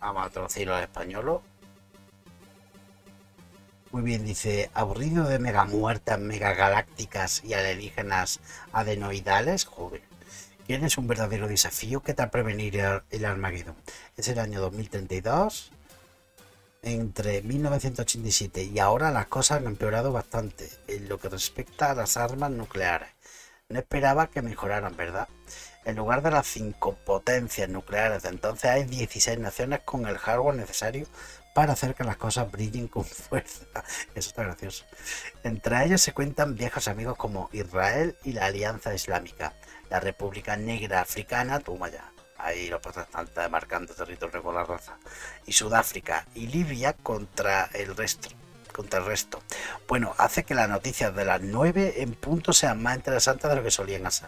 Vamos a traducirlo al español. Muy bien, dice, aburrido de megamuertas, megagalácticas y alienígenas adenoidales. Joder, ¿quieres un verdadero desafío? ¿Qué tal prevenir el Armagedón? Es el año 2032. Entre 1987 y ahora las cosas han empeorado bastante en lo que respecta a las armas nucleares. No esperaba que mejoraran, ¿verdad? En lugar de las 5 potencias nucleares de entonces, hay 16 naciones con el hardware necesario para hacer que las cosas brillen con fuerza. Eso está gracioso. Entre ellos se cuentan viejos amigos como Israel y la Alianza Islámica, la República Negra Africana, toma ya, ahí los protestantes marcando territorio con la raza, y Sudáfrica y Libia contra el resto. Bueno, hace que las noticias de las 9 en punto sean más interesantes de lo que solían ser.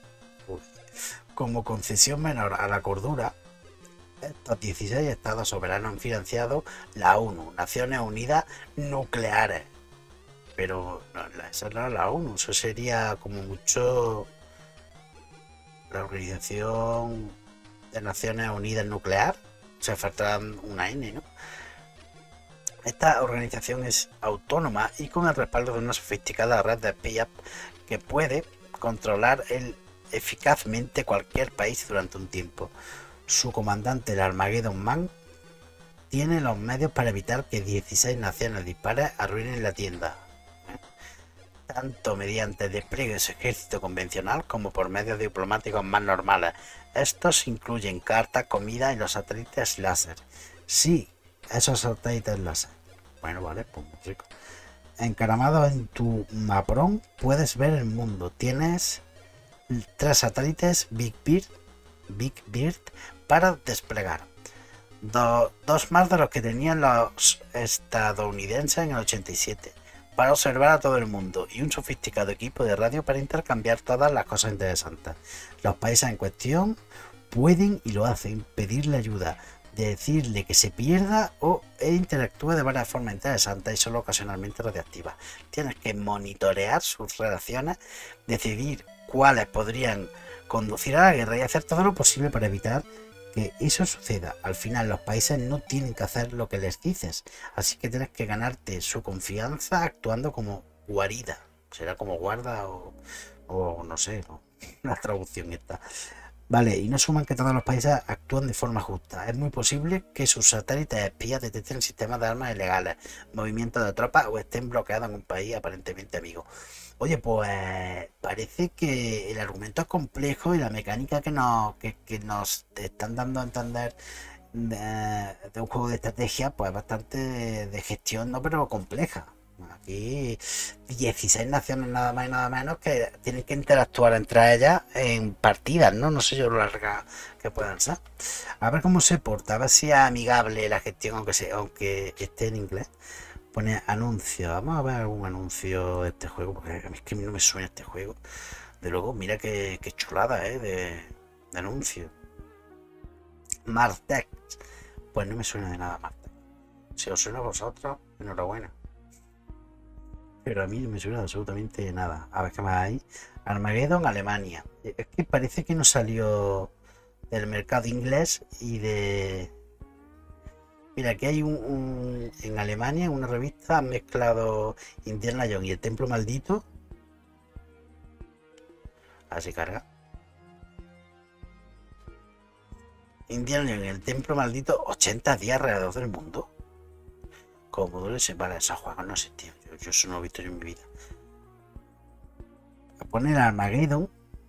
Como concesión menor a la cordura, estos 16 estados soberanos han financiado la ONU, Naciones Unidas Nucleares. Pero no, esa no es la ONU, eso sería como mucho la Organización de Naciones Unidas Nuclear. Se falta una N, ¿no? Esta organización es autónoma y con el respaldo de una sofisticada red de espías que puede controlar eficazmente cualquier país durante un tiempo. Su comandante, el Armageddon Man, tiene los medios para evitar que 16 naciones dispares arruinen la tienda, tanto mediante el despliegue de su ejército convencional como por medios diplomáticos más normales. Estos incluyen cartas, comida y los satélites láser. Sí, esos satélites láser. Bueno, vale, pues muy rico. Encaramado en tu maprón puedes ver el mundo. Tienes 3 satélites Big Bird para desplegar. Dos más de los que tenían los estadounidenses en el 87 para observar a todo el mundo y un sofisticado equipo de radio para intercambiar todas las cosas interesantes. Los países en cuestión pueden y lo hacen pedirle ayuda, decirle que se pierda e interactúe de varias formas interesantes y solo ocasionalmente radiactivas. Tienes que monitorear sus relaciones, decidir cuáles podrían conducir a la guerra y hacer todo lo posible para evitar que eso suceda. Al final los países no tienen que hacer lo que les dices, así que tienes que ganarte su confianza actuando como guarida. Será como guarda o no sé, ¿no? La traducción esta. Vale, y no suman que todos los países actúan de forma justa. Es muy posible que sus satélites espías detecten sistemas de armas ilegales, movimientos de tropas o estén bloqueados en un país aparentemente amigo. Oye, pues parece que el argumento es complejo y la mecánica que nos están dando a entender de un juego de estrategia, pues bastante de gestión, no, pero compleja. Aquí 16 naciones nada más y nada menos que tienen que interactuar entre ellas en partidas, ¿no? No sé yo lo larga que puedan ser. A ver cómo se porta, a ver si es amigable la gestión, aunque esté en inglés. Pone anuncio, vamos a ver algún anuncio de este juego, porque es que a mí no me suena este juego. De luego, mira qué chulada, de anuncio. Martech, pues no me suena de nada Martech. Si os suena a vosotros, enhorabuena. Pero a mí no me suena absolutamente nada. A ver qué más hay. Armageddon, Alemania. Es que parece que no salió del mercado inglés y de... Mira, aquí hay en Alemania, en una revista, han mezclado Indiana Jones y el Templo Maldito. Así carga. Indiana Jones y el Templo Maldito, 80 días alrededor del mundo. Como duele separar esos juegos, no sé, tío. Yo eso no lo he visto yo en mi vida. A poner Armageddon,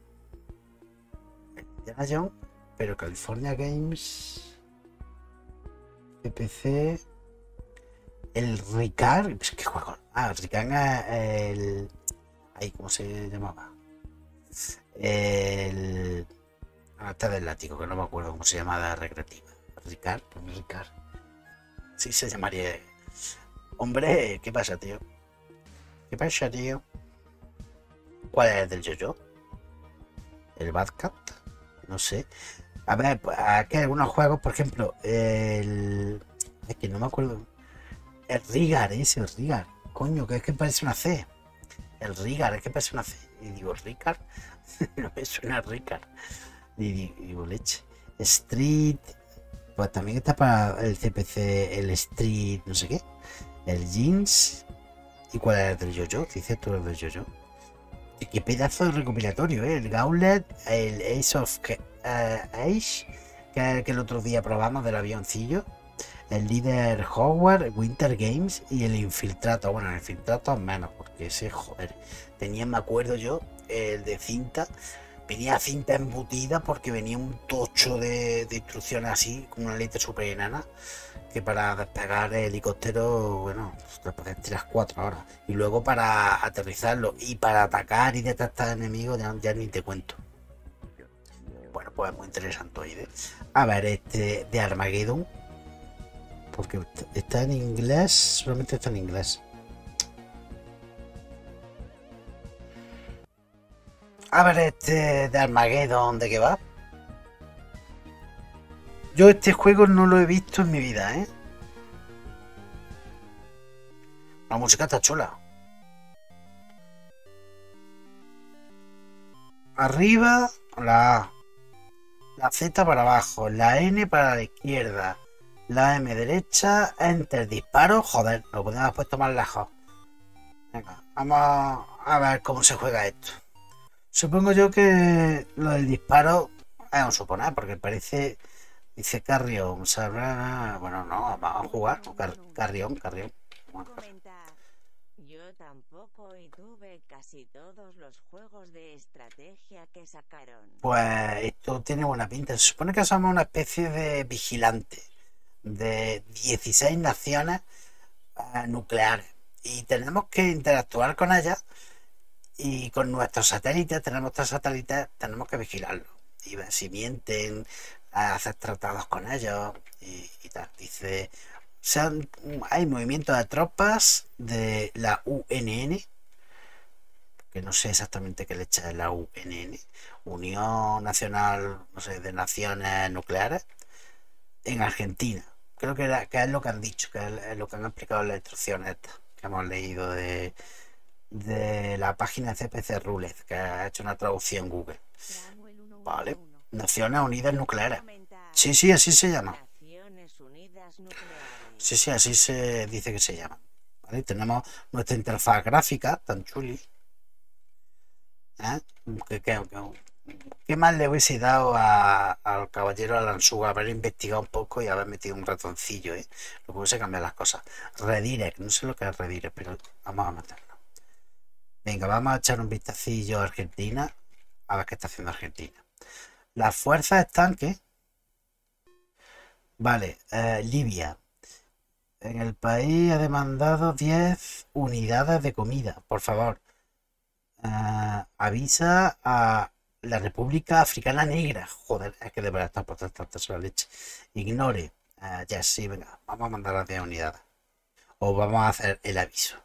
Indiana Jones, pero California Games, PC, el Ricard, ¿qué juego? El Ricard es el... Ahí, ¿cómo se llamaba? El... Está del látigo, que no me acuerdo cómo se llama la recreativa. Ricard, pues Ricard. Sí se llamaría... Hombre, ¿qué pasa, tío? ¿Qué pasa, tío? ¿Cuál es el del yo-yo? ¿El Bad Cat? No sé. A ver, pues aquí hay algunos juegos, por ejemplo, es que no me acuerdo. El Rigar, el Rigar. Coño, que es que parece una C. El Rigar, es que parece una C. Y digo, Ricard. No me suena Ricard. Y digo, leche. Street Pues también está para el CPC, el Street, no sé qué, el Jeans. ¿Y cuál es el del Yo-Yo? Dices tú el del Yo-Yo. Y qué pedazo de recopilatorio, ¿eh? El Gauntlet, el Ace of Age, que es el que el otro día probamos del avioncillo. El líder Howard, Winter Games y el Infiltrato. Bueno, el Infiltrato menos, porque ese, joder, tenía, me acuerdo yo, el de cinta. Venía cinta embutida porque venía un tocho de instrucciones así, con una letra súper enana, que para despegar el helicóptero, bueno, te puedes tirar 4 horas. Y luego para aterrizarlo y para atacar y detectar enemigos, ya ni te cuento. Bueno, pues es muy interesante hoy. A ver, este de Armageddon, porque está en inglés, solamente está en inglés. A ver, este de Armageddon, ¿de qué va? Yo este juego no lo he visto en mi vida, ¿eh? La música está chula. Arriba, la A, la Z para abajo, la N para la izquierda, la M derecha, Enter, disparo. Joder, lo podemos haber puesto más lejos. Venga, vamos a ver cómo se juega esto. Supongo yo que lo del disparo es un suponer, porque parece, dice Carrión. O sea, bueno, no, vamos a jugar. Carrión, Carrión. Comenta. Yo tampoco y tuve casi todos los juegos de estrategia que sacaron. Pues esto tiene buena pinta. Se supone que somos una especie de vigilante de 16 naciones nucleares y tenemos que interactuar con ellas y con nuestros satélites. Tenemos 3 satélites, tenemos que vigilarlos y ver si mienten, hacer tratados con ellos y tal. Dice, hay movimientos de tropas de la UNN, que no sé exactamente qué leche es la UNN, Unión Nacional, no sé, de Naciones Nucleares, en Argentina. Creo que es lo que han dicho, que es lo que han explicado en las instrucciones estas que hemos leído de la página de CPC Rules, que ha hecho una traducción Google. Vale. Naciones Unidas Nucleares. Sí, sí, así se llama. Naciones Unidas Nucleares. Sí, sí, así se dice que se llama. ¿Vale? Tenemos nuestra interfaz gráfica, tan chuli. ¿Eh? ¿Qué más le hubiese dado al caballero Alansúa haber investigado un poco y haber metido un ratoncillo? Lo que hubiese cambiado las cosas. Redirect, no sé lo que es redirect, pero vamos a meterlo. Venga, vamos a echar un vistacillo a Argentina, a ver qué está haciendo Argentina. Las fuerzas están, ¿qué? Vale, Libia. En el país ha demandado 10 unidades de comida, por favor. Avisa a la República Africana Negra. Joder, es que de verdad está protestando la leche. Ignore. Ya sí, venga, vamos a mandar las 10 unidades. O vamos a hacer el aviso.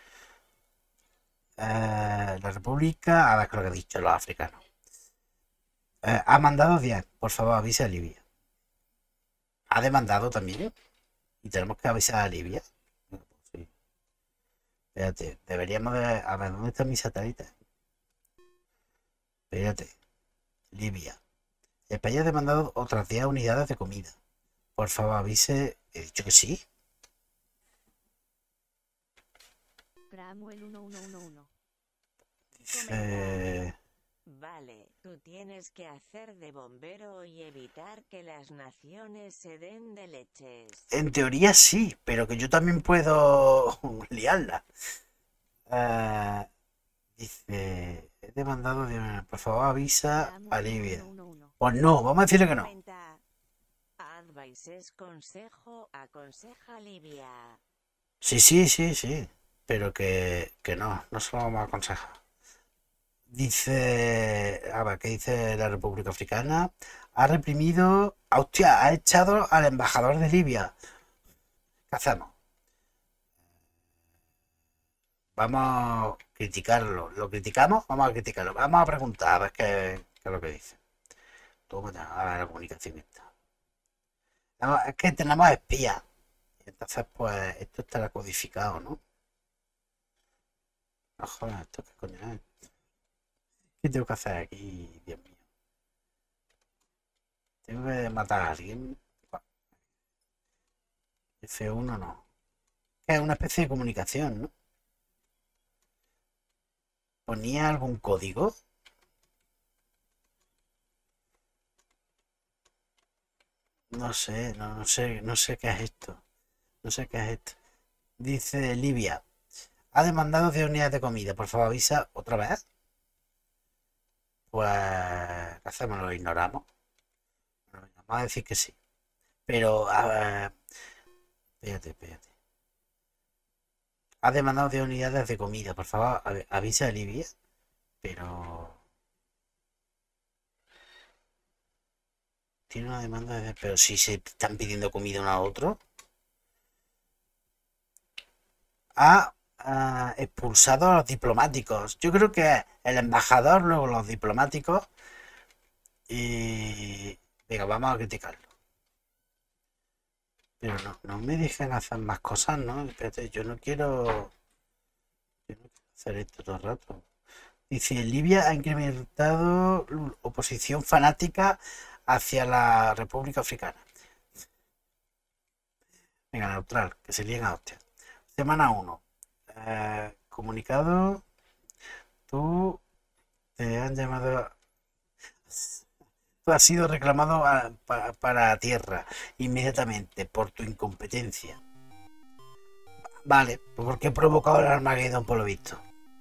La República, a ver qué es lo que ha dicho los africanos. Ha mandado 10, por favor, avise a Libia. Ha demandado también. Y tenemos que avisar a Libia. Sí. Espérate, deberíamos de. A ver, ¿dónde están mis satélites? Espérate. Libia. El país ha demandado otras 10 unidades de comida. Por favor, avise. He dicho que sí. Cramuel 1111. Dice. Vale, tú tienes que hacer de bombero y evitar que las naciones se den de leches. En teoría sí, pero que yo también puedo liarla. Dice. He demandado. Por favor, avisa a Libia. Pues no, vamos a decirle que no. Advices consejo, aconseja Libia. Sí, sí, sí, sí. Pero que no, no se lo vamos a aconsejar. Dice, a ver, ¿qué dice la República Africana? Ha reprimido, hostia, ha echado al embajador de Libia. ¿Qué hacemos? Vamos a criticarlo. ¿Lo criticamos? Vamos a criticarlo. Vamos a preguntar a ver qué es lo que dice. Toma ya, a ver la comunicación esta. Es que tenemos espías. Entonces, pues, esto estará codificado, ¿no? No joder, ¿esto qué coño es? ¿Qué tengo que hacer aquí? Dios mío. Tengo que matar a alguien. F1 no. Es una especie de comunicación, ¿no? ¿Ponía algún código? No sé, no sé, no sé qué es esto. No sé qué es esto. Dice Livia. Ha demandado 10 unidades de comida. Por favor, avisa otra vez. Pues, ¿qué hacemos? Lo ignoramos. Bueno, vamos a decir que sí. Pero, a ver, espérate. Ha demandado 10 unidades de comida. Por favor, avisa a Livia. Pero, tiene una demanda de... Pero si se están pidiendo comida uno a otro. Ha expulsado a los diplomáticos. Yo creo que el embajador, luego los diplomáticos. Y... Venga, vamos a criticarlo. Pero no me dejan hacer más cosas, ¿no? Espérate, yo no quiero hacer esto todo el rato. Dice, Libia ha incrementado oposición fanática hacia la República Africana. Venga, neutral, que se líen a hostia. Semana 1. Comunicado. Tú te han llamado. Tú has sido reclamado para tierra inmediatamente por tu incompetencia. Vale, pues porque he provocado el Armageddon por lo visto.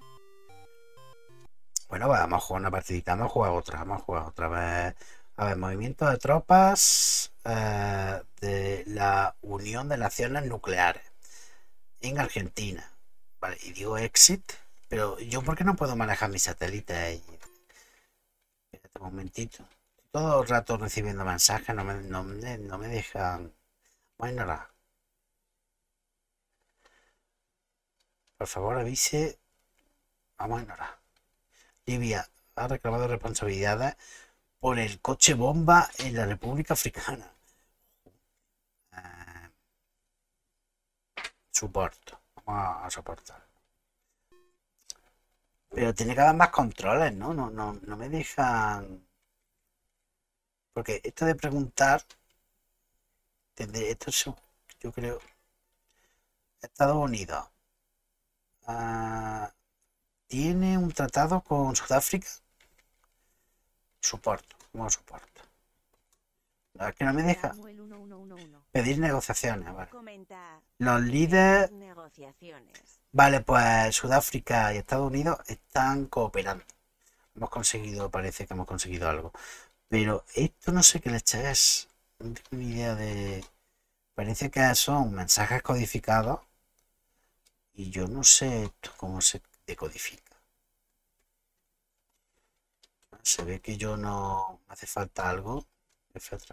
Bueno, vamos a jugar una partidita, vamos a jugar otra vez. A ver, movimiento de tropas de la Unión de Naciones Nucleares en Argentina. Vale, y digo exit, pero yo ¿por qué no puedo manejar mis satélites ahí? Espérate un momentito. Todo el rato recibiendo mensajes, no me dejan. Voy a ignorar. Por favor, avise. Vamos a ignorar. Libia ha reclamado responsabilidades por el coche bomba en la República Africana. Eh, Soporto. Vamos a soportar. Pero tiene que haber más controles, ¿no? No me dejan. Porque esto de preguntar. Esto es, yo creo. Estados Unidos. ¿Tiene un tratado con Sudáfrica? Soporto. ¿Cómo soporto? Es que no me deja pedir negociaciones. Vale. Los líderes. Vale, pues Sudáfrica y Estados Unidos están cooperando. Hemos conseguido, parece que hemos conseguido algo. Pero esto no sé qué leche es. No tengo ni idea de. Parece que son mensajes codificados. Y yo no sé esto cómo se decodifica. Se ve que yo no me hace falta algo. F3.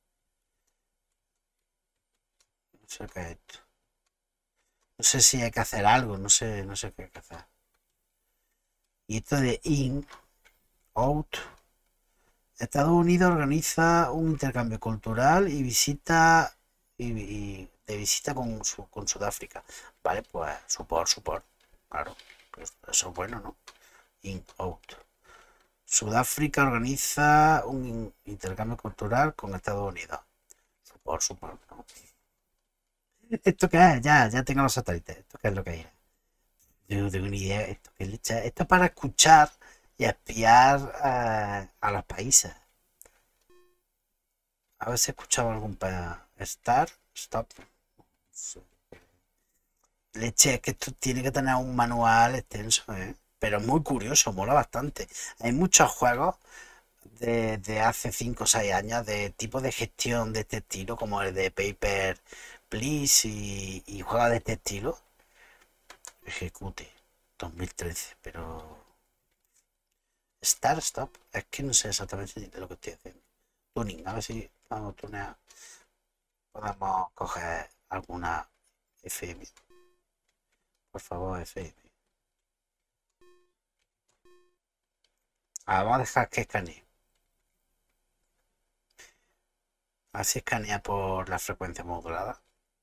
No sé qué es esto. No sé si hay que hacer algo, no sé qué hay que hacer. Y esto de in, out. Estados Unidos organiza un intercambio cultural y visita de visita con Sudáfrica. Vale, pues support. Claro, pues eso es bueno, ¿no? In, out. Sudáfrica organiza un intercambio cultural con Estados Unidos. Support, ¿no? ¿Esto qué es? Ya tengo los satélites. ¿Esto qué es lo que es? Yo no tengo ni idea. ¿Esto qué leche? Esto es para escuchar y espiar a los países. A ver si escuchaba algún stop. Leche, es que esto tiene que tener un manual extenso, ¿eh? Pero es muy curioso, mola bastante. Hay muchos juegos de hace 5 o 6 años de tipo de gestión de este estilo, como el de Paper Please y juegos de este estilo. Ejecute 2013, pero Stop, es que no sé exactamente de lo que estoy haciendo. Tuning, a ver si vamos a tunear. Podemos coger alguna FM. Por favor, FM. Vamos a dejar que escanee. Así escanea por la frecuencia modulada.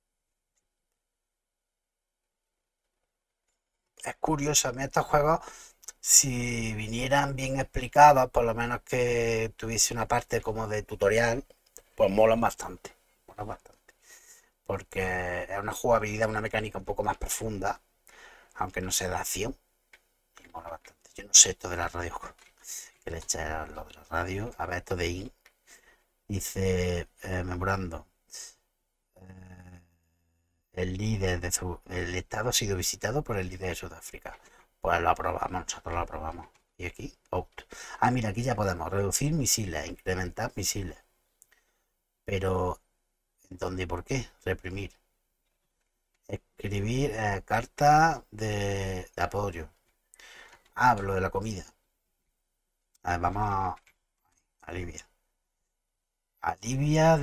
Es curioso, a mí estos juegos, si vinieran bien explicados, por lo menos que tuviese una parte como de tutorial, pues molan bastante. porque es una jugabilidad, una mecánica un poco más profunda, aunque no sea de acción. Y mola bastante. Yo no sé esto de la radio, que le eché a lo de la radio. A ver, esto de IN. Dice, memorando, eh, el estado ha sido visitado por el líder de Sudáfrica. Pues lo aprobamos, nosotros lo aprobamos. Y aquí, out. Ah, mira, aquí ya podemos reducir misiles, incrementar misiles. Pero, ¿dónde y por qué? Reprimir. Escribir carta de apoyo. Hablo de la comida. A ver, vamos a Libia. A Libia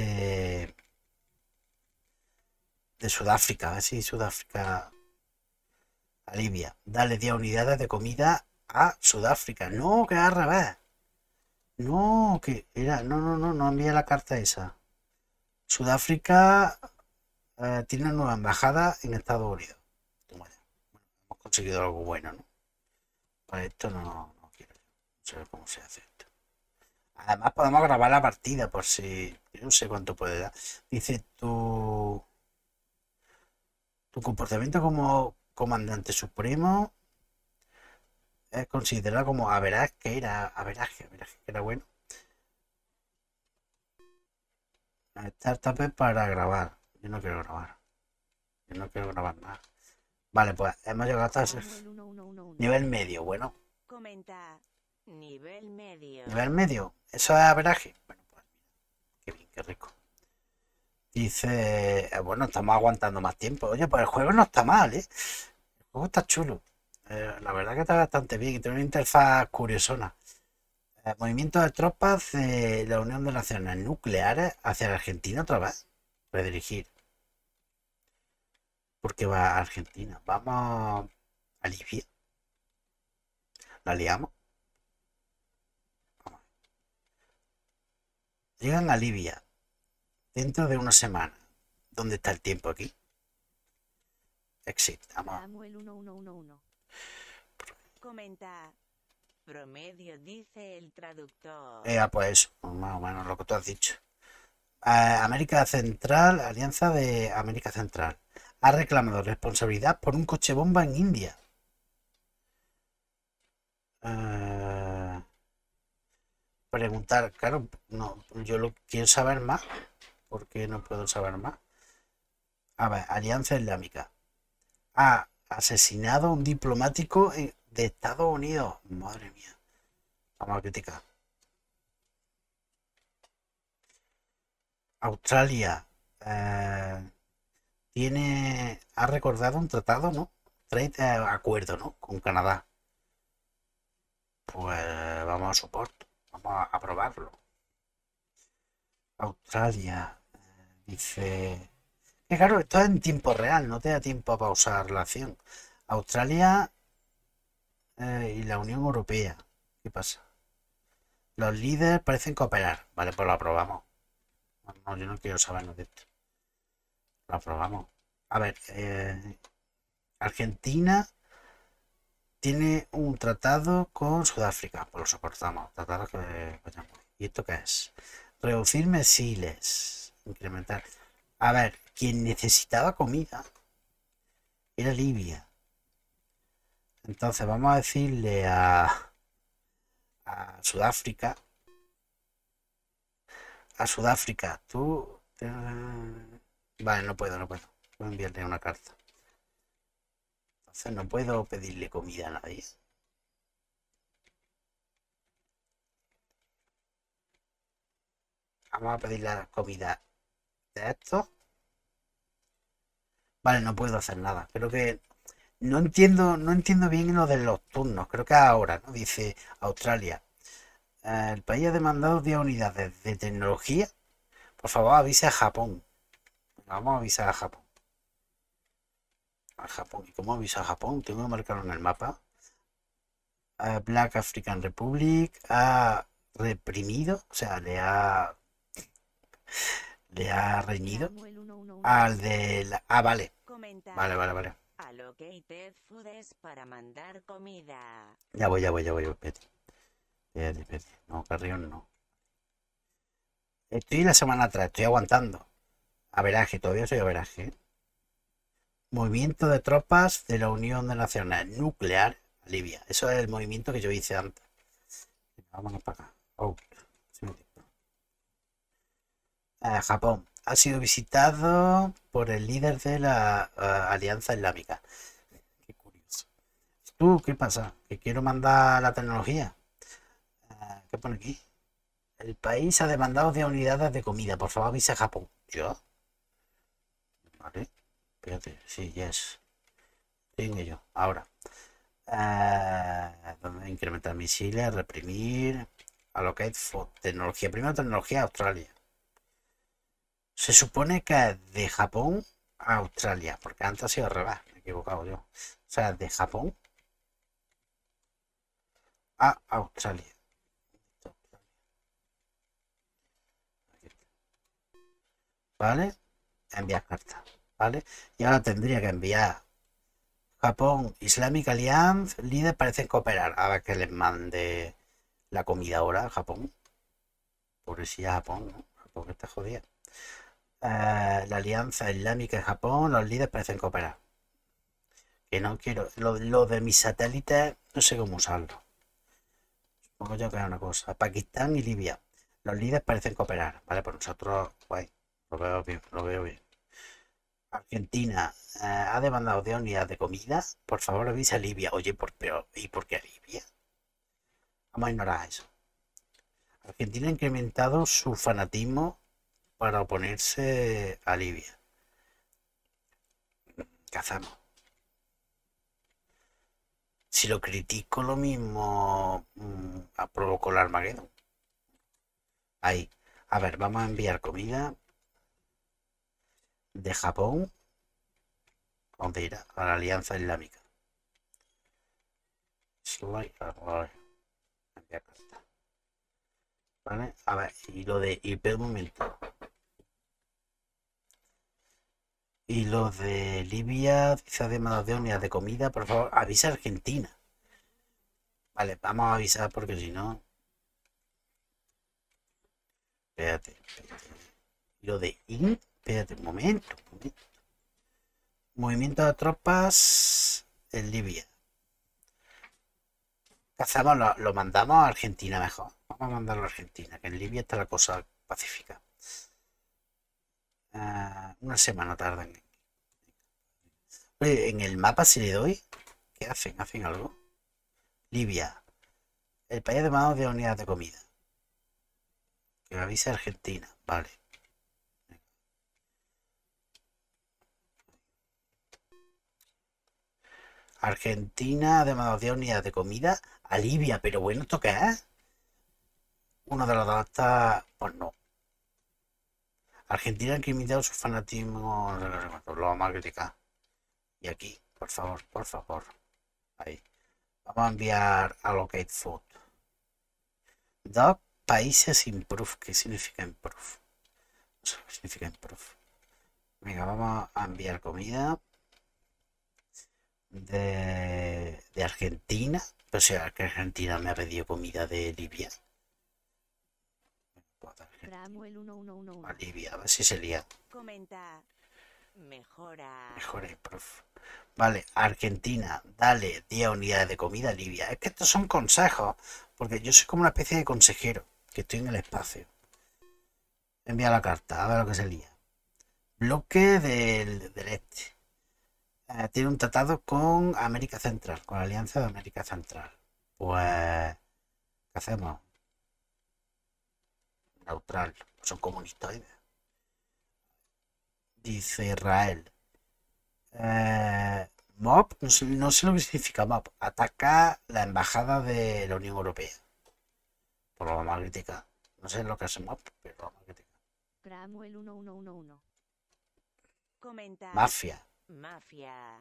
de Sudáfrica. A ver si Sudáfrica. A Libia. Dale 10 unidades de comida a Sudáfrica. No, que es al revés. No, que era. No, no, no, no envía la carta esa. Sudáfrica tiene una nueva embajada en Estados Unidos. Bueno, hemos conseguido algo bueno, ¿no? Para esto no quiero. No sé cómo se hace esto. Además podemos grabar la partida por si... Yo no sé cuánto puede dar. Dice tu comportamiento como comandante supremo es considerado como averaje que era bueno. Startup para grabar. Yo no quiero grabar. Yo no quiero grabar nada. Vale, pues hemos llegado hasta nivel medio. Bueno, Comenta. Nivel medio. nivel medio. Eso es averaje. Bueno, pues qué bien, qué rico. Dice, bueno, estamos aguantando más tiempo. Oye, pues el juego no está mal, ¿eh? El juego está chulo. La verdad que está bastante bien y tiene una interfaz curiosona. Movimiento de tropas de la Unión de Naciones Nucleares hacia la Argentina otra vez. Redirigir. Porque va a Argentina. Vamos a Libia. La liamos. Vamos. Llegan a Libia dentro de una semana. ¿Dónde está el tiempo aquí? Exit. Vamos. Samuel 1111. Comenta. Promedio dice el traductor. Pues eso, más o menos lo que tú has dicho. América Central, Alianza de América Central, ha reclamado responsabilidad por un coche bomba en India. Preguntar, claro, no, yo lo quiero saber más. ¿Por qué no puedo saber más? A ver, Alianza Islámica ha asesinado a un diplomático de Estados Unidos. Madre mía. Vamos a criticar. Australia ha recordado un tratado, ¿no? Acuerdo, ¿no? Con Canadá. Pues vamos a soporte, vamos a aprobarlo. Australia dice que claro, esto es en tiempo real, no te da tiempo a pausar la acción. Australia y la Unión Europea, ¿qué pasa? Los líderes parecen cooperar, vale, pues lo aprobamos. No, yo no quiero saber de esto. Lo aprobamos. A ver, Argentina tiene un tratado con Sudáfrica, pues lo soportamos. Tratado que vayamos. ¿Y esto qué es? Reducir misiles. Incrementar. A ver, quien necesitaba comida era Libia. Entonces vamos a decirle a Sudáfrica. A Sudáfrica, tú... Vale, no puedo. Voy a enviarle una carta. Entonces no puedo pedirle comida a nadie. Vamos a pedir la comida de estos. Vale, no puedo hacer nada. Creo que no entiendo bien lo de los turnos. Creo que ahora, ¿no? Dice Australia. El país ha demandado 10 unidades de tecnología. Por favor, avise a Japón. Vamos a avisar a Japón. A Japón. ¿Y cómo avisa a Japón? Tengo que marcarlo en el mapa. Black African Republic ha reprimido, o sea, le ha reñido al de la... Ah, vale. Comenta. Vale. Allocated foods para mandar comida. Ya voy. Espérate. No, Carrión no. Estoy la semana atrás, estoy aguantando. Averaje, todavía soy averaje. ¿Eh? Movimiento de tropas de la Unión de Naciones Nuclear a Libia. Eso es el movimiento que yo hice antes. Vámonos para acá. Oh, Japón ha sido visitado por el líder de la Alianza Islámica. Qué curioso. ¿Tú qué pasa? ¿Que quiero mandar la tecnología? ¿Qué pone aquí? El país ha demandado 10 unidades de comida. Por favor, avisa a Japón. ¿Yo? Vale. Espérate. Sí, yes. Estoy en ello. Ahora. Incrementar misiles, reprimir. Allocate for tecnología. Primero tecnología Australia. Se supone que es de Japón a Australia. Porque antes ha sido al revés. Me he equivocado yo. O sea, de Japón a Australia. ¿Vale? Enviar carta. ¿Vale? Y ahora tendría que enviar Japón, Islamic Alliance, líder parecen cooperar. A ver que les mande la comida ahora a Japón. Pobrecilla Japón, ¿no? Japón está jodida. La Alianza Islámica en Japón, los líderes parecen cooperar. Que no quiero. Lo de mis satélites, no sé cómo usarlo. Supongo yo que es una cosa. Pakistán y Libia. Los líderes parecen cooperar. Vale, pues nosotros, guay. Lo veo bien, lo veo bien. Argentina ha demandado de unidades de comida. Por favor, avisa a Libia. Oye, ¿y por qué a Libia? Vamos a ignorar eso. Argentina ha incrementado su fanatismo para oponerse a Libia. ¿Qué hacemos? Si lo critico, lo mismo provocó el Armagedón. Ahí. A ver, vamos a enviar comida de Japón. ¿Dónde irá? A la Alianza Islámica. ¿Vale? A ver, y lo de. Y un momento. Y lo de Libia, dice de unidades de comida, por favor, avisa a Argentina. Vale, vamos a avisar porque si no. Espérate. Y lo de espérate un momento. Movimiento de tropas en Libia. ¿Qué hacemos? Lo mandamos a Argentina mejor. Vamos a mandarlo a Argentina, que en Libia está la cosa pacífica. Una semana tardan. Oye, en el mapa si le doy, ¿qué hacen? ¿Hacen algo? Libia. El país de manos de unidades de comida. Que avise a Argentina. Vale. Argentina además de unidades de comida a Libia. Pero bueno, ¿esto qué es? Uno de los dos está. Pues no. Argentina ha incriminado su fanatismo. Lo vamos a criticar. Y aquí, por favor, por favor. Ahí. Vamos a enviar a Locate Food. Dos países improve. ¿Qué significa improve? No sé qué significa improve. Venga, vamos a enviar comida de Argentina. O sea, que Argentina me ha pedido comida de Libia. A Libia, a ver si se lía. Comenta. Mejora. Mejora improve. Vale, Argentina, dale 10 unidades de comida a Libia. Es que estos son consejos, porque yo soy como una especie de consejero, que estoy en el espacio. Envía la carta, a ver lo que se lía. Bloque del este. Tiene un tratado con América Central, con la Alianza de América Central. Pues, ¿qué hacemos? Neutral, son comunistas. Dice Israel. MOB, no sé lo que significa MOB. Ataca la embajada de la Unión Europea. Por lo vamos a criticar. No sé lo que es MOB, pero lo vamos a criticar. Cramuel 1111. Comenta. Mafia. Mafia.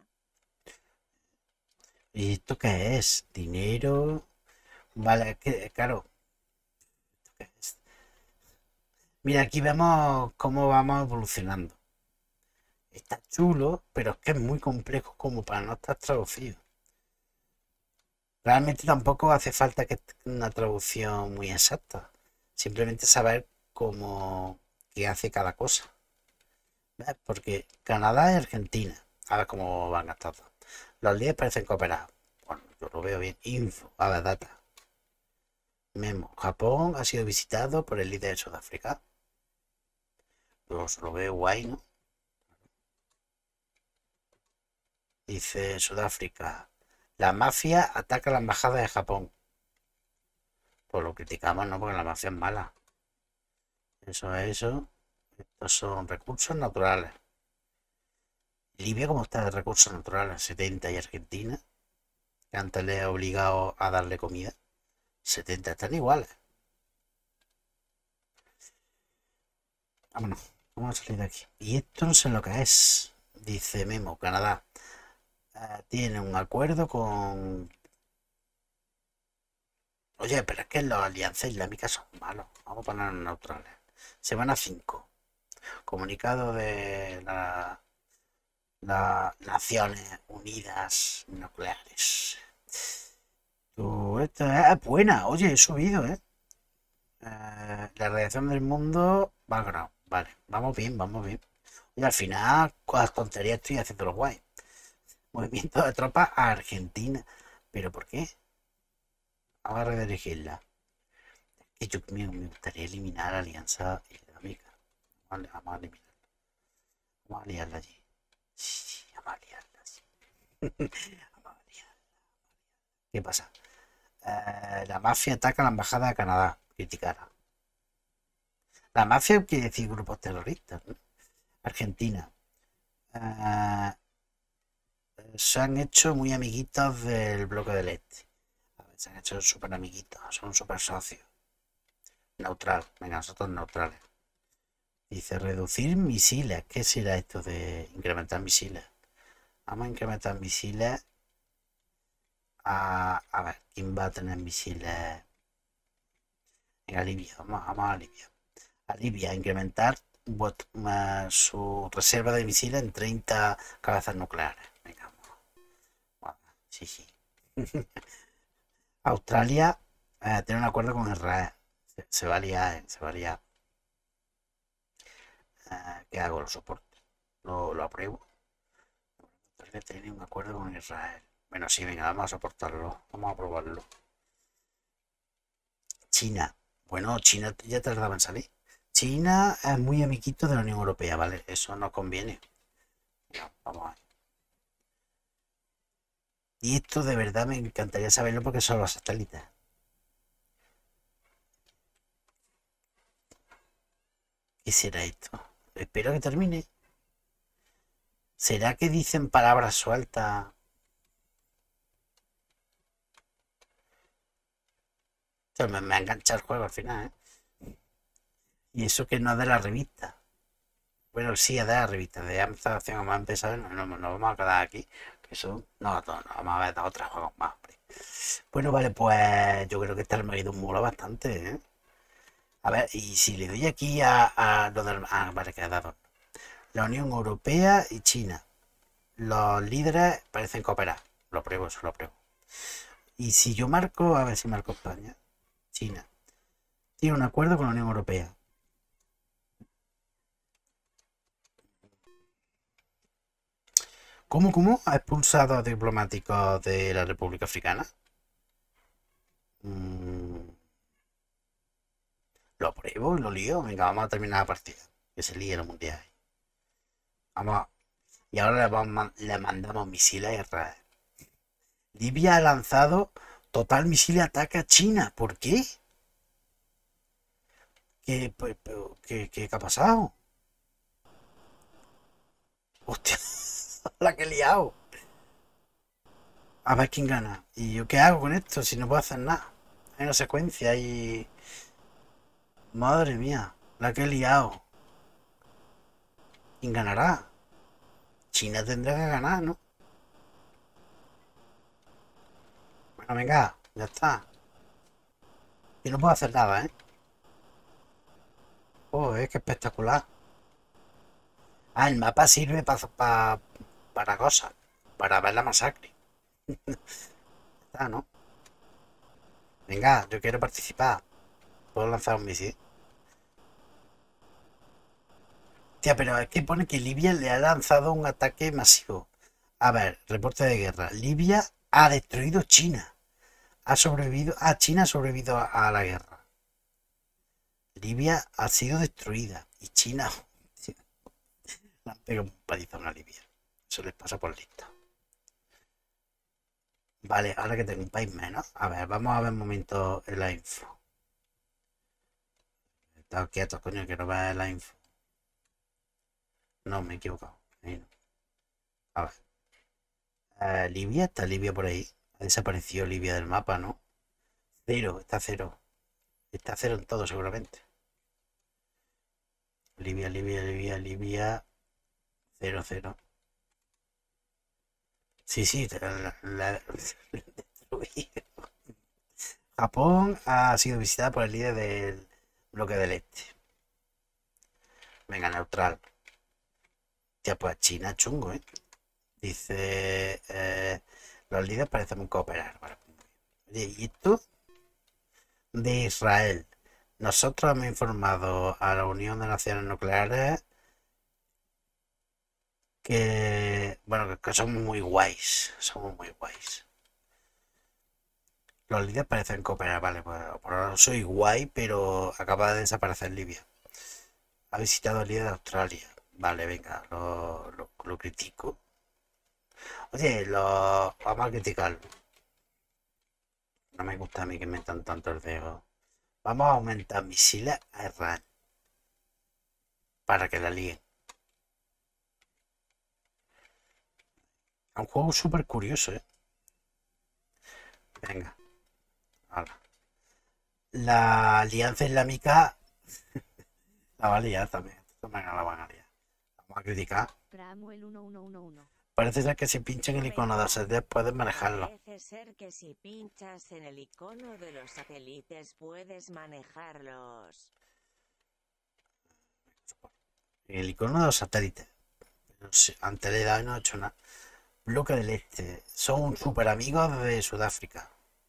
¿Y esto qué es? Dinero. Vale, claro. ¿Esto qué es? Mira, aquí vemos cómo vamos evolucionando. Está chulo, pero es que es muy complejo como para no estar traducido. Realmente tampoco hace falta que una traducción muy exacta. Simplemente saber cómo qué hace cada cosa. ¿Ves? Porque Canadá y Argentina. A ver cómo van a estar. Los líderes parecen cooperados. Bueno, yo lo veo bien. Info. A ver, data. Memo. Japón ha sido visitado por el líder de Sudáfrica. Pues lo veo guay, ¿no? Dice Sudáfrica. La mafia ataca la embajada de Japón. Pues lo criticamos, ¿no? Porque la mafia es mala. Eso es eso. Estos son recursos naturales. Libia, ¿cómo está de recursos naturales? 70 y Argentina, que antes le ha obligado a darle comida. 70 están iguales. Vámonos, vamos a salir de aquí. Y esto no sé lo que es. Dice Memo, Canadá. Tiene un acuerdo con. Oye, pero es que los alianzas islámicas son malos. Vamos a ponernos neutrales. Semana 5. Comunicado de las Naciones Unidas Nucleares. Esta es buena. Oye, he subido, ¿eh? La radiación del mundo. Background. Vale, vamos bien, vamos bien. Y al final, con las tonterías estoy haciendo los guay. Movimiento de tropas a Argentina. ¿Pero por qué? Vamos a redirigirla. Que yo me gustaría eliminar la alianza islámica. Vamos a eliminarla. Vamos a liarla allí. Sí, vamos a liarla, sí. Vamos a liarla. ¿Qué pasa? La mafia ataca a la embajada de Canadá. Criticará. La mafia quiere decir grupos terroristas, ¿no? Argentina. Eh, Se han hecho muy amiguitos del bloque del este. A ver, se han hecho súper amiguitos, son súper socios. Neutral, venga, nosotros neutrales. Dice reducir misiles. ¿Qué será esto de incrementar misiles? Vamos a incrementar misiles. A ver, ¿quién va a tener misiles? Venga, Libia, vamos a Libia. A Libia, incrementar su reserva de misiles en 30 cabezas nucleares. Venga, vamos. Sí, sí. Australia tiene un acuerdo con Israel. Se va a liar, se va a liar. ¿Qué hago? Lo soporto. Lo apruebo. Australia tiene un acuerdo con Israel. Bueno, sí, venga, vamos a soportarlo. Vamos a probarlo. China. Bueno, China ya tardaba en salir. China es muy amiguito de la Unión Europea, ¿vale? Eso no conviene. Venga, vamos a ver. Y esto de verdad me encantaría saberlo porque son los satélites. ¿Qué será esto? Espero que termine. ¿Será que dicen palabras sueltas? Me ha enganchado el juego al final, ¿eh? Y eso que no es de la revista. Bueno, sí, es de la revista. De Amazon vamos a empezar. No, vamos a quedar aquí. Que eso. No, no, vamos a ver otros juegos más, hombre. Bueno, vale, pues yo creo que este Armageddon mola bastante, ¿eh? A ver, y si le doy aquí a lo del. Ah, vale, que ha dado. La Unión Europea y China. Los líderes parecen cooperar. Lo pruebo, eso lo pruebo. Y si yo marco, a ver si marco España. China. Tiene un acuerdo con la Unión Europea. ¿Cómo ha expulsado a diplomáticos de la República Africana? Mm, lo pruebo y lo lío. Venga, vamos a terminar la partida. Que se líe el mundial. Vamos. Y ahora le mandamos misiles a Israel. Libia ha lanzado total misil ataque a China. ¿Por qué? ¿Qué ha pasado? Hostia, la que he liado. A ver quién gana. ¿Y yo qué hago con esto si no puedo hacer nada? Hay una secuencia y. Madre mía, la que he liado. ¿Quién ganará? China tendrá que ganar, ¿no? Bueno, venga, ya está. Yo no puedo hacer nada, ¿eh? Oh, es que espectacular. Ah, el mapa sirve para cosas. Para ver la masacre. Está, ¿no? Venga, yo quiero participar. ¿Puedo lanzar un misil? Hostia, pero es que pone que Libia le ha lanzado un ataque masivo. A ver, reporte de guerra. Libia ha destruido China. Ha sobrevivido. Ah, China ha sobrevivido a la guerra. Libia ha sido destruida. Y China. Le han pegado un palizón a Libia. Eso les pasa por listo. Vale, ahora que tengo un país menos. A ver, vamos a ver un momento en la info. He estado quieto, coño, quiero ver la info. No, me he equivocado. Ahí no. A ver. Libia, está Libia por ahí. Ha desaparecido Libia del mapa, ¿no? Cero, está cero. Está cero en todo, seguramente. Libia, Libia, Libia, Libia. Cero, cero. Sí, sí, la destruido. Japón ha sido visitada por el líder del bloque del este. Venga, neutral. Ya, pues China chungo, ¿eh? Dice, los líderes parecen cooperar. Vale. Oye, ¿y esto? De Israel. Nosotros hemos informado a la Unión de Naciones Nucleares que, bueno, que somos muy guays. Somos muy guays. Los líderes parecen cooperar, vale, pues por ahora soy guay, pero acaba de desaparecer Libia. Ha visitado el líder de Australia. Vale, venga, lo critico. Oye, vamos a criticarlo. No me gusta a mí que metan tanto el dedo. Vamos a aumentar misiles a Israel. Para que la líen. Es un juego súper curioso, ¿eh? Venga. Ahora. La Alianza Islámica la va a liar también. Venga, la van a liar. Vamos a criticar. Cramuel 1111. Parece ser que si pinchan el icono de los satélites pueden manejarlo. Parece ser que si pinchas en el icono de los satélites puedes manejarlos. El icono de los satélites. Pero antes le he dado y no he hecho nada. Bloque del Este. Son super amigos de Sudáfrica.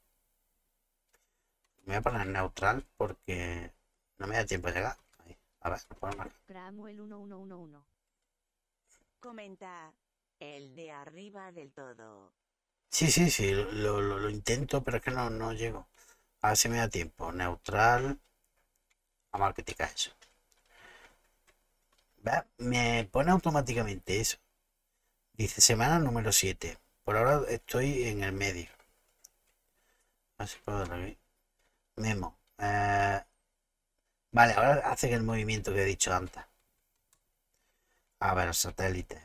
Me voy a poner neutral porque no me da tiempo de llegar. Ahí. A ver, ponemos aquí. Cramuel 1111. Comenta el de arriba del todo. Sí, sí, sí, lo intento, pero es que no llego. A ver si me da tiempo. Neutral. Vamos a criticar eso. ¿Ves? Me pone automáticamente eso. Dice semana número 7. Por ahora estoy en el medio. A ver si puedo darle aquí. Memo. Vale, ahora hace el movimiento que he dicho antes. A ver, satélite.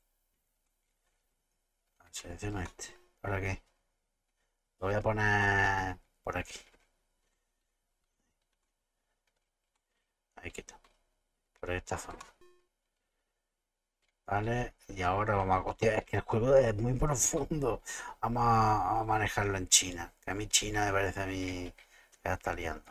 Selecciono este. ¿Para qué? Lo voy a poner por aquí. Ahí quita. Por esta zona. Vale, y ahora vamos a... Hostia, es que el juego es muy profundo. Vamos a manejarlo en China. Que a mí China me parece a mí que la está liando.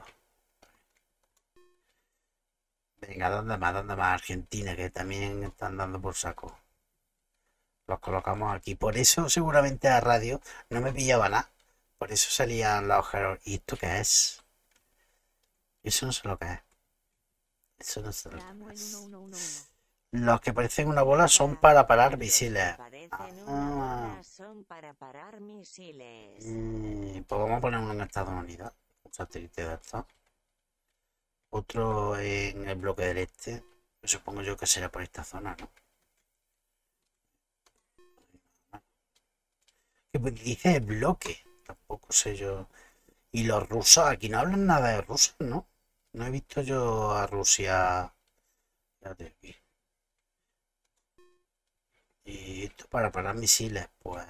Venga, ¿dónde más? ¿Dónde más? Argentina, que también están dando por saco. Los colocamos aquí. Por eso seguramente a radio no me pillaba nada. Por eso salían los ojeros. ¿Y esto qué es? Eso no sé lo que es. Eso no sé lo que Cramuel es. 1111. Los que parecen una bola son para parar misiles. Los que parecen una bola son para parar misiles. Pues vamos a poner uno en Estados Unidos. Un satélite de estos. Otro en el bloque del este. Supongo yo que será por esta zona, ¿no? Que pues dice bloque. Tampoco sé yo. Y los rusos, aquí no hablan nada de Rusia, ¿no? No he visto yo a Rusia. Fíjate aquí. Y esto para parar misiles, pues.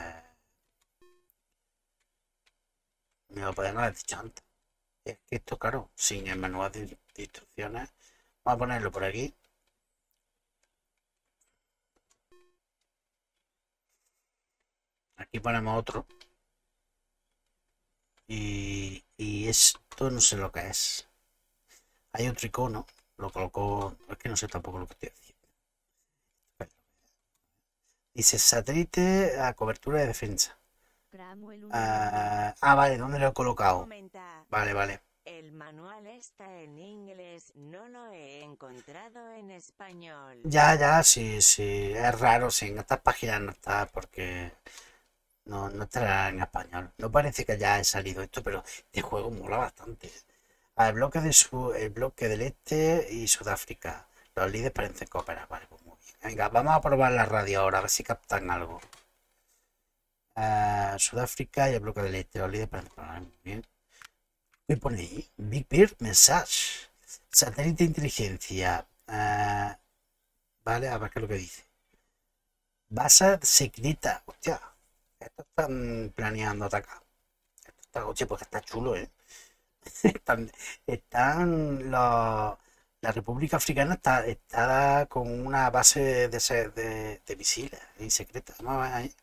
Me lo podían haber dicho antes. Es que esto, claro, sin el manual de instrucciones. Vamos a ponerlo por aquí. Aquí ponemos otro. Y esto no sé lo que es. Hay otro icono. Lo coloco. Es que no sé tampoco lo que estoy haciendo. Dice satélite a cobertura de defensa. Cramuel 1111. Vale, ¿dónde lo he colocado? Comenta Vale, vale. El manual está en inglés, no lo he encontrado en español. Ya, sí, es raro, sí, en estas páginas no está porque no estará en español. No parece que haya salido esto, pero este juego mola bastante. El bloque del este y Sudáfrica. Los líderes parecen cooperar, vale, pues muy bien. Venga, vamos a probar la radio ahora, a ver si captan algo. Sudáfrica y el bloque del este, los líderes parecen cooperar, muy bien. ¿Qué pone ahí? Big Bear Message. Satélite de inteligencia. Vale, a ver qué es lo que dice. Base secreta. Hostia, estos están planeando atacar. Oye, pues está chulo, ¿eh? Están la República Africana está con una base de misiles y secreta. Vamos a ver ahí.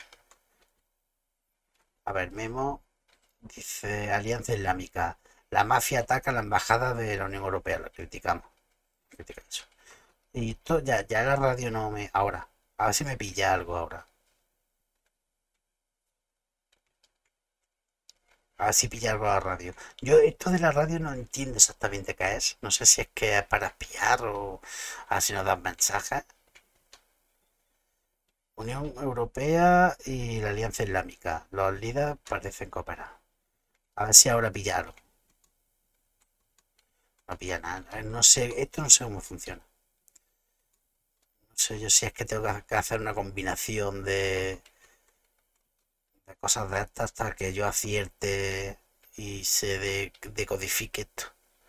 A ver, Memo dice Alianza Islámica. La mafia ataca la embajada de la Unión Europea. Lo criticamos. Critica eso. Y esto ya la radio no me. Ahora. A ver si me pilla algo ahora. A ver si pilla algo a la radio. Yo esto de la radio no entiendo exactamente qué es. No sé si es que es para espiar o así nos dan mensajes. Unión Europea y la Alianza Islámica. Los líderes parecen cooperar. A ver si ahora pilla algo. No pilla nada. No sé, esto no sé cómo funciona. No sé yo si es que tengo que hacer una combinación de cosas de estas hasta que yo acierte y se decodifique esto.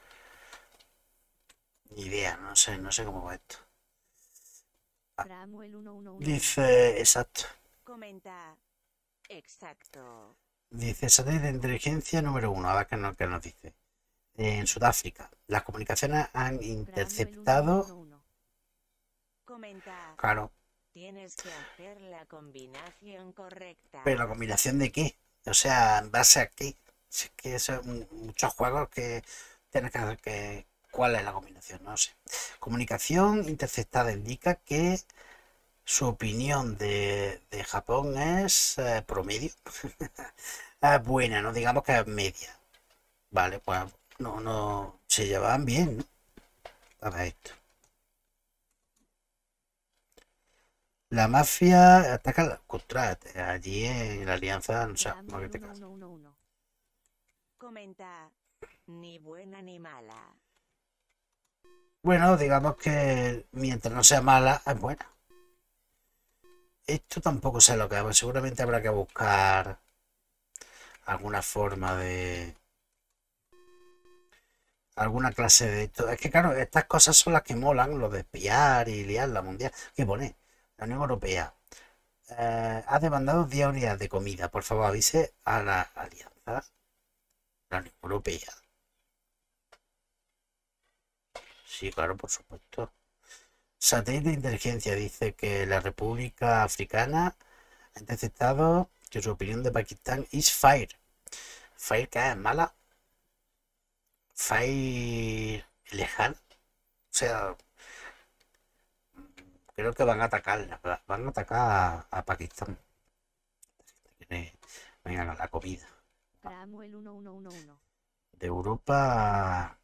Ni idea, no sé cómo va esto. Samuel 111. Dice, exacto. Comenta. Exacto. Dice satélite de inteligencia número 1. A ver qué nos dice. En Sudáfrica, las comunicaciones han interceptado. Samuel 111. Comenta. Claro, Tienes que hacer la combinación correcta. pero la combinación de qué? O sea, ¿en base a qué? Si es que son muchos juegos que tienes que hacer que. ¿Cuál es la combinación? No sé. Comunicación interceptada indica que su opinión de Japón es promedio. Es buena, no digamos que es media. Vale, pues no se llevaban bien, ¿no? A ver esto. La mafia ataca contra allí en la alianza, no sé, no Samuel que te caso. 111. Comenta. Ni buena ni mala. Bueno, digamos que mientras no sea mala, es buena. Esto tampoco sé lo que es, seguramente habrá que buscar alguna forma de. Alguna clase de esto. Es que claro, estas cosas son las que molan, lo de espiar y liar la mundial. ¿Qué pone? La Unión Europea ha demandado 10 unidades de comida. Por favor, avise a la alianza. La Unión Europea. Sí, claro, por supuesto. Satélite de inteligencia dice que la República Africana ha interceptado que su opinión de Pakistán es fire. Fire que es mala. Fire lejana. O sea, creo que van a atacar. Van a atacar a Pakistán. Vengan a la comida. Samuel 1111. De Europa.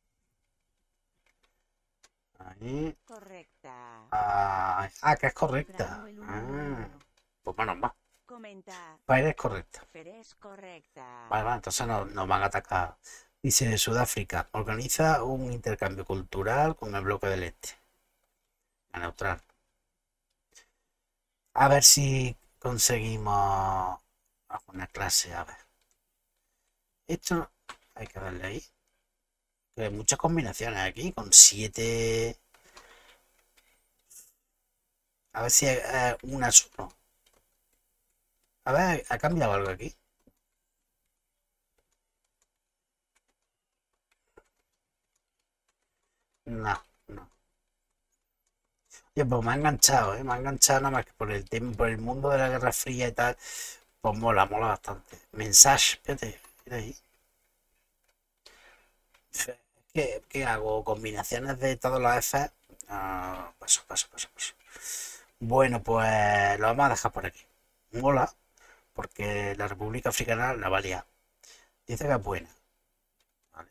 Ahí. Correcta. Que es correcta. Samuel 111. Pues menos mal. Comenta. Fire es correcta. Eres correcta. Vale, entonces nos van a atacar. Dice Sudáfrica, organiza un intercambio cultural con el bloque del este. A neutral. A ver si conseguimos alguna clase. A ver. Esto hay que darle ahí. Hay muchas combinaciones aquí con 7. A ver si hay una solo. A ver, ¿ha cambiado algo aquí? No. Oye, pues me ha enganchado, ¿eh? Me ha enganchado nada más que por el tema, por el mundo de la Guerra Fría y tal. Pues mola bastante. Mensaje, espérate, mira ahí. ¿Qué hago? ¿Combinaciones de todos los F? Paso. Bueno, pues lo vamos a dejar por aquí. Mola, porque la República Africana la valía. Dice que es buena. ¿Vale?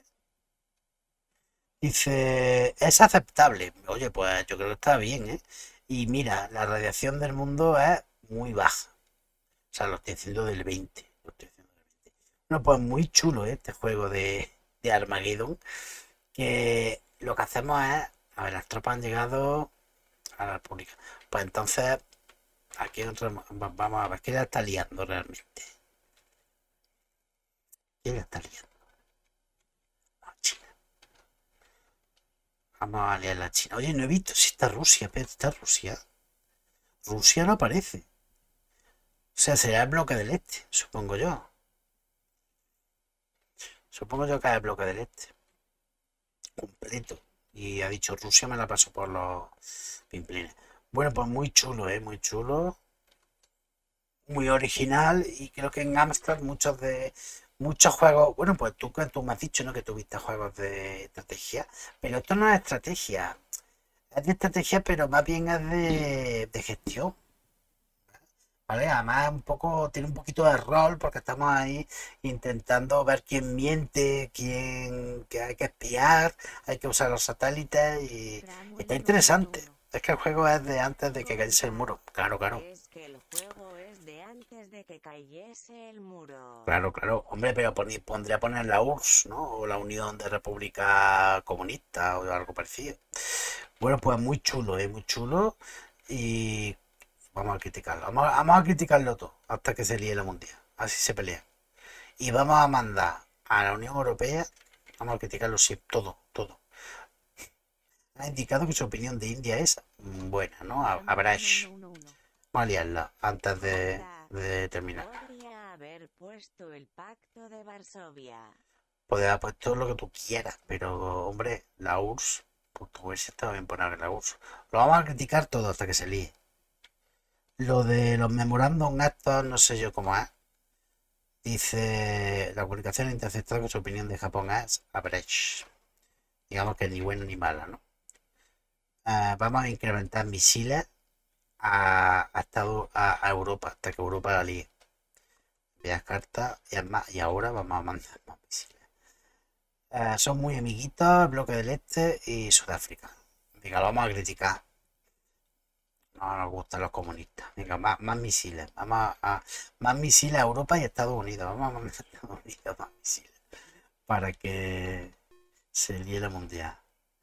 Dice, es aceptable. Oye, pues yo creo que está bien, ¿eh? Y mira, la radiación del mundo es muy baja. O sea, lo estoy haciendo del 20. Lo estoy haciendo del 20. Bueno, pues muy chulo, ¿eh? Este juego de Armageddon. Que lo que hacemos es... A ver, las tropas han llegado a la República. Pues entonces, aquí vamos a ver qué la está liando realmente. ¿Qué la está liando? No, China. Vamos a liar la China. Oye, no he visto si está Rusia, pero está Rusia. Rusia no aparece. O sea, será el bloque del este, supongo yo. Supongo yo que es el bloque del este. Completo. Y ha dicho Rusia me la paso por los pimplines. Bueno, pues muy chulo, muy chulo. Muy original. Y creo que en Amstrad muchos juegos. Bueno, pues tú me has dicho, ¿no? Que tuviste juegos de estrategia. Pero esto no es estrategia. Es de estrategia, pero más bien es de gestión. ¿Vale? Además, tiene un poquito de rol porque estamos ahí intentando ver quién miente, quién que hay que espiar, hay que usar los satélites y Samuel está uno uno uno interesante. uno. Es que el juego es de antes de que cayese el muro. Corta. Claro, claro, Es que el juego es de antes de que cayese el muro. claro, claro. Hombre, pero pondría poner la URSS, ¿no? O la Unión de República Comunista o algo parecido. Bueno, pues muy chulo, muy chulo. Y vamos a criticarlo. Vamos a criticarlo todo hasta que se líe la mundial. Así se pelea. Y vamos a mandar a la Unión Europea, vamos a criticarlo sí, todo, todo. Ha indicado que su opinión de India es buena, ¿no? Samuel Average. 1111. Vamos a liarla antes Corta. de terminar. Podría haber puesto el pacto de Varsovia. Puedes haber puesto lo que tú quieras, pero hombre, la URSS, pues tú hubiese estado bien poner la URSS. Lo vamos a criticar todo hasta que se líe. Lo de los memorándum actos, no sé yo cómo es. Dice, la comunicación interceptada con su opinión de Japón es average. Digamos que ni buena ni mala, ¿no? Vamos a incrementar misiles a Europa, hasta que Europa la líe. Envías cartas y ahora vamos a mandar más misiles. Son muy amiguitos el bloque del este y Sudáfrica. Venga, lo vamos a criticar. No nos gustan los comunistas. Venga, más misiles. Más misiles a Europa y Estados Unidos. Vamos a mandar a Estados Unidos más misiles para que se líe la mundial.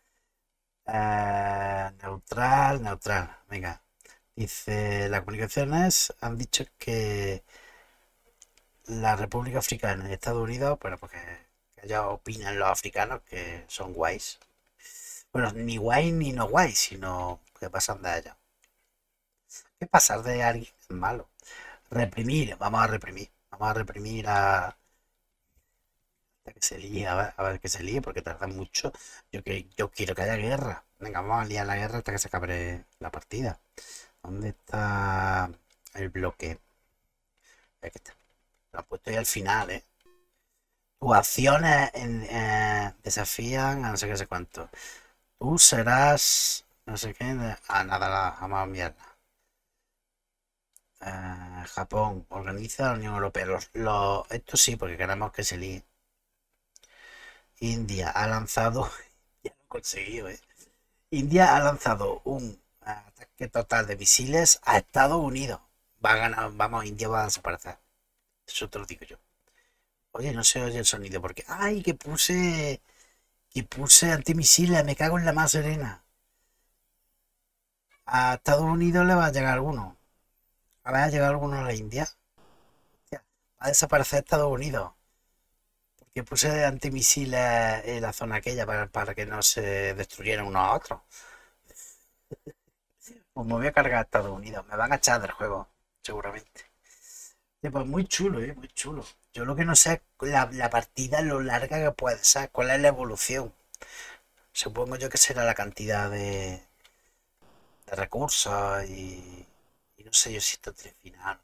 Neutral, neutral. Venga. Dice, las comunicaciones han dicho que la República Africana y Estados Unidos, bueno, porque ellos opinan los africanos que son guays. Bueno, ni guay ni no guay, sino que pasan de ellos. ¿Qué pasar de alguien es malo? Reprimir, vamos a reprimir. Vamos a reprimir hasta que se líe, a ver que se líe, porque tarda mucho. Yo quiero que haya guerra. Venga, vamos a liar la guerra hasta que se acabe la partida. ¿Dónde está el bloque? Aquí está. Lo he puesto ahí al final, ¿eh? Tus acciones desafían a no sé qué sé cuánto. Tú serás no sé qué. Nada, vamos a enviarla. Japón organiza la Unión Europea. Esto sí, porque queremos que se líe. India ha lanzado. Ya lo he conseguido, ¿eh? India ha lanzado un ataque total de misiles a Estados Unidos. Va a ganar, vamos, India va a desaparecer. Eso te lo digo yo. Oye, no se oye el sonido porque. ¡Ay! Que puse antimisiles, me cago en la más serena. A Estados Unidos le va a llegar alguno. A ver, ha llegado alguno a la India. Hostia, va a desaparecer Estados Unidos. Porque puse antimisiles en la zona aquella para que no se destruyeran unos a otros. Pues me voy a cargar a Estados Unidos. Me van a echar del juego, seguramente. Pues muy chulo, muy chulo. Yo lo que no sé es la partida, lo larga que puede ser. ¿Cuál es la evolución? Supongo yo que será la cantidad de recursos y no sé yo si esto tiene final.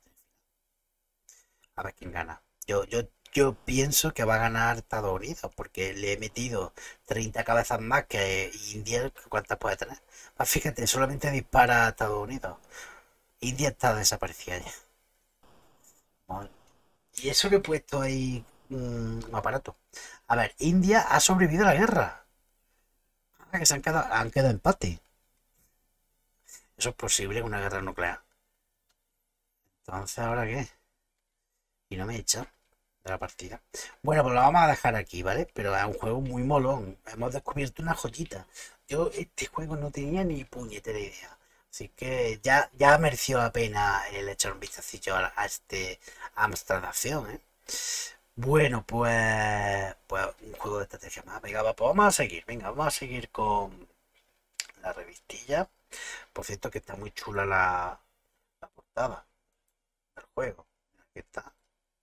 A ver quién gana. Yo pienso que va a ganar Estados Unidos porque le he metido 30 cabezas más que India. ¿Cuántas puede tener? Fíjate, solamente dispara a Estados Unidos. India está desaparecida ya. Madre. Y eso que he puesto ahí un aparato. A ver, India ha sobrevivido a la guerra. Ah, que han quedado empate. Eso es posible, una guerra nuclear. Entonces, ¿ahora qué? Y no me echan de la partida. Bueno, pues lo vamos a dejar aquí, ¿vale? Pero es un juego muy molón. Hemos descubierto una joyita. Yo este juego no tenía ni puñetera idea. Así que ya mereció la pena el echar un vistacillo a este Amstradación, ¿eh? Bueno, pues un juego de estrategia más. Venga, pues vamos a seguir. Venga, vamos a seguir con la revistilla. Por cierto que está muy chula la portada del juego. Aquí está.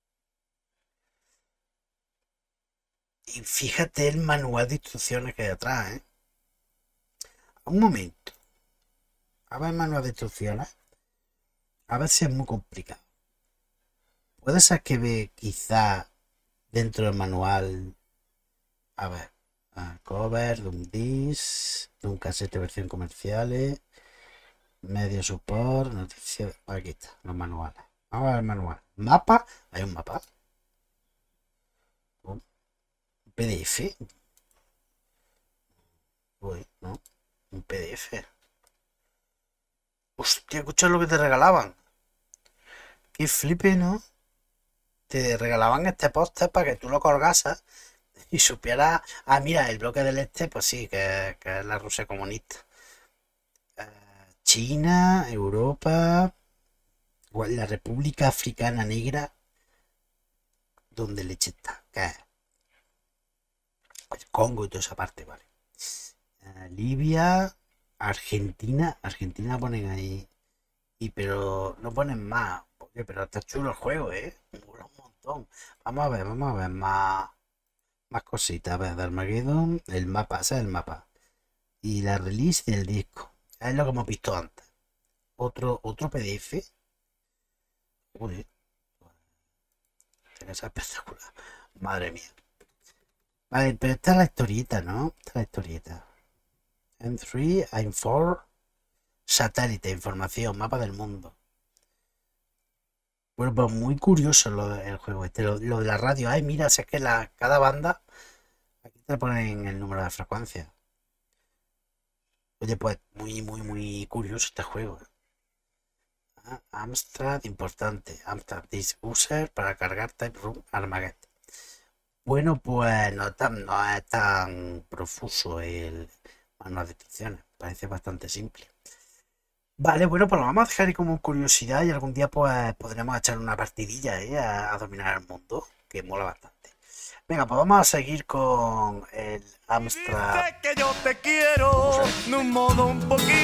Y fíjate el manual de instrucciones que hay atrás, ¿eh? Un momento. A ver el manual de instrucciones. A ver si es muy complicado. Puede ser que ve quizá dentro del manual. A ver. Cover, de un disc, de un casete versión comerciales, medio support, noticias. Aquí está, los manuales. Vamos a ver el manual. Mapa. Hay un mapa. Un PDF. Uy, no. Un PDF. Hostia, escucha lo que te regalaban. Qué flipe, ¿no? Te regalaban este póster para que tú lo colgasas y supieras. Ah, mira, el bloque del este, pues sí, que es la Rusia comunista. China, Europa, la República Africana Negra, donde leche está, ¿qué es? El Congo y toda esa parte, vale. Libia, Argentina ponen ahí. Pero no ponen más. Oye, pero está chulo el juego, ¿eh? Mola un montón. Vamos a ver más cositas. A ver, de Armageddon, el mapa, ese es el mapa. Y la release del disco. Es lo que hemos visto antes. Otro PDF. Uy, tiene que ser espectacular. Madre mía. Vale, pero esta es la historieta, ¿no? Esta es la historieta. M3, I'm4, satélite, información, mapa del mundo. Bueno, pues muy curioso el juego este, lo de la radio. Ay, mira, si es que cada banda, aquí te ponen el número de frecuencia. Oye, pues muy curioso este juego. Amstrad, importante. Amstrad Disk User para cargar Type Room Armageddon. Bueno, pues no es tan profuso el manual de instrucciones. Parece bastante simple. Vale, bueno, pues lo vamos a dejar ahí como curiosidad y algún día pues podremos echar una partidilla a dominar el mundo, que mola bastante. Venga, pues vamos a seguir con el Amstrad. Dice que yo te quiero de un modo un poquito